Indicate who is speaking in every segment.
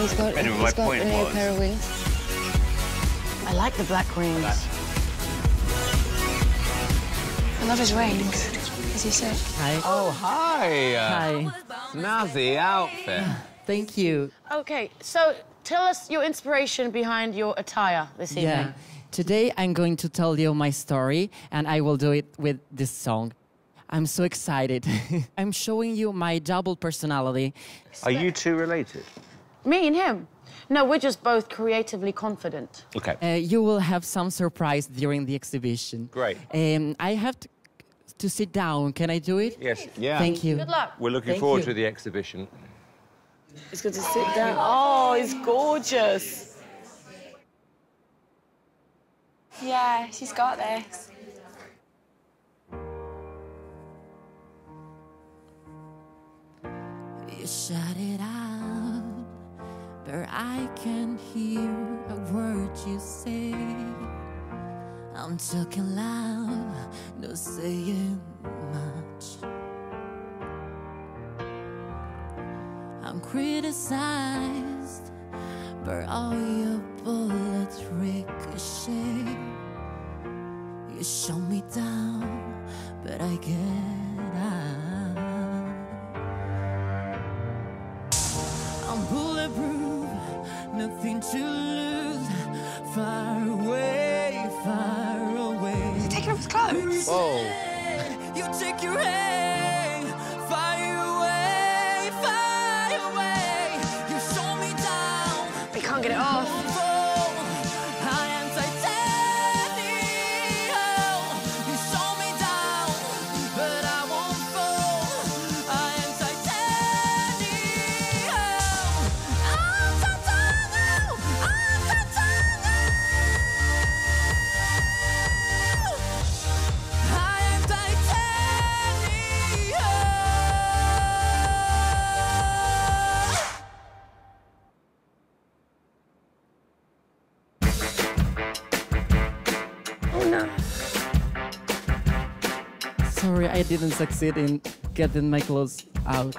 Speaker 1: he's got a new pair of wings.
Speaker 2: I like the black wings.
Speaker 1: I love his rings. Is he sick?
Speaker 3: Hi.
Speaker 4: Oh, hi.
Speaker 3: Hi.
Speaker 4: Snazzy outfit.
Speaker 3: Thank you.
Speaker 2: Okay, so tell us your inspiration behind your attire this evening.
Speaker 3: Yeah. Today I'm going to tell you my story, and I will do it with this song. I'm so excited. I'm showing you my double personality.
Speaker 4: Are you two related?
Speaker 2: Me and him? No, we're just both creatively confident.
Speaker 4: Okay.
Speaker 3: You will have some surprise during the exhibition.
Speaker 4: Great.
Speaker 3: I have to sit down. Can I do it?
Speaker 4: Yes. Yeah.
Speaker 3: Thank you.
Speaker 2: Good luck.
Speaker 4: We're looking
Speaker 3: Thank
Speaker 4: forward
Speaker 3: you.
Speaker 4: to the exhibition.
Speaker 2: It's good to sit down. Oh, it's gorgeous.
Speaker 1: Yeah, she's got this.
Speaker 3: You shout it out, but I can't hear a word you say. I'm talking loud, not saying much. I'm criticized, but all your bullets ricochet. You show me down, but I get up. I'm bulletproof, nothing to lose. Far away, far away.
Speaker 1: He's taking off his clothes.
Speaker 4: Whoa.
Speaker 3: You take your hand, far away, far away. You show me down.
Speaker 1: We can't get it off.
Speaker 3: I am titanium. You show me down, but I won't fall. I am titanium. I'm titanium. I'm titanium. I am titanium.
Speaker 2: Oh, no.
Speaker 3: Sorry, I didn't succeed in getting my clothes out.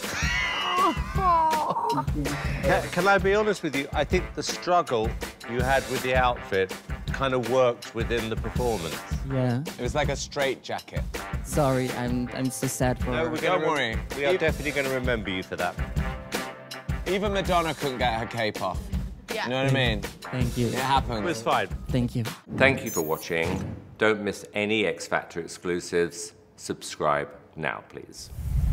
Speaker 4: Can I be honest with you? I think the struggle you had with the outfit kind of worked within the performance.
Speaker 3: Yeah.
Speaker 5: It was like a straight jacket.
Speaker 3: Sorry, I'm so sad for her.
Speaker 5: Don't worry.
Speaker 4: We are definitely going to remember you for that.
Speaker 5: Even Madonna couldn't get her cape off.
Speaker 2: Yeah.
Speaker 5: You know what I mean?
Speaker 3: Thank you.
Speaker 5: It happens.
Speaker 4: It was fine.
Speaker 3: Thank you.
Speaker 4: Thank you for watching. Don't miss any X Factor exclusives. Subscribe now, please.